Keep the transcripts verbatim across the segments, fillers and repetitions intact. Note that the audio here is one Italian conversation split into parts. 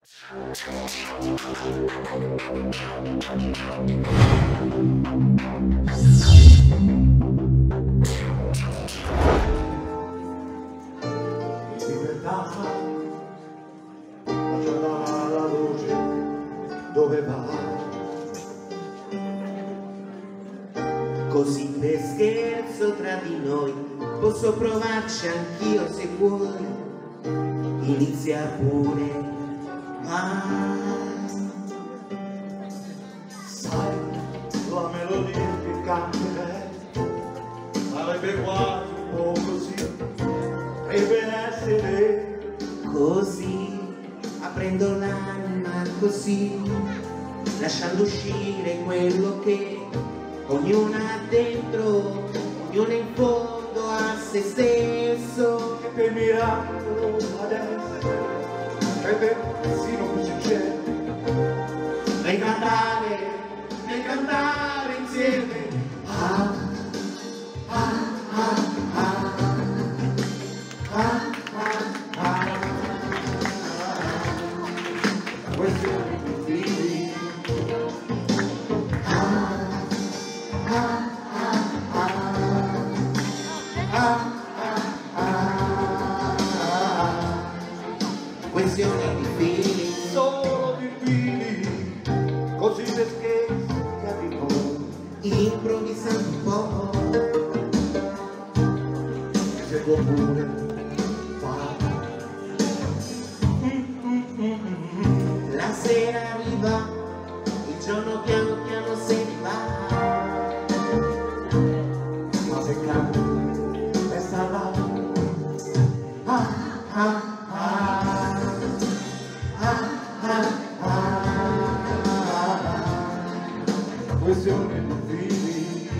Libertà, lasciata la luce dove va, così per scherzo tra di noi posso provarci anch'io se vuoi, inizia pure. Ah, sai, la melodia che cambia sarebbe quasi un po' così, potrebbe essere così, aprendo l'anima così, lasciando uscire quello che ognuna ha dentro, ognuna in fondo a se stesso. che per miracolo adesso sarebbe persino più sincero Nel cantare, nel cantare insieme. Ah, ah, ah, ah, ah, ah, ah. questione di figli. Ah, ah, ah, ah, ah, ah, ah. Questione di figli. Solo di figli, così per scherzi capiamo, Improvvisando un po', se può pure fare. la sera arriva, il giorno piano piano se ne va. Ma se cambia, resta là. Ah, ah, ah, ah, ah, ah. Questione di figli.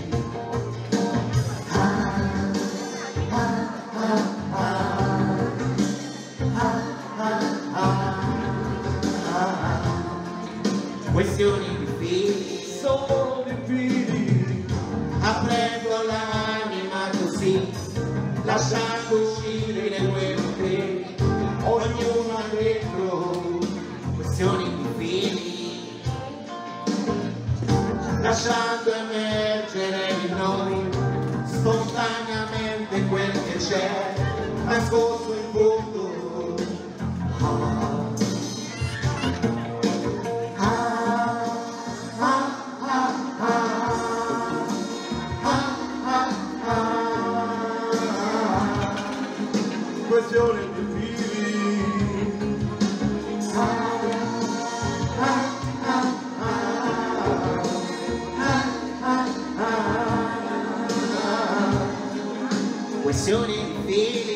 Questioni di figli, Solo di figli. aprendo l'anima così, lasciando uscire quello che ognuno ha dentro. Questioni di figli, lasciando emergere in noi spontaneamente quel che c'è nascosto in fondo. Ah. Questione di figli. Questioni di figli.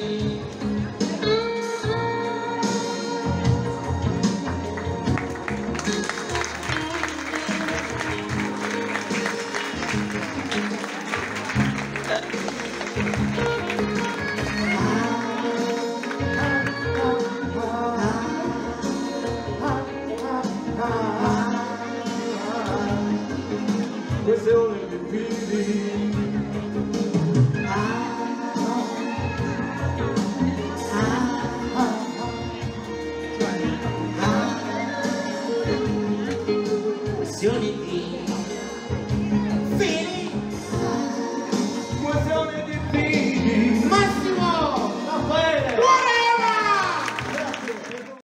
Questione di figli. Questioni di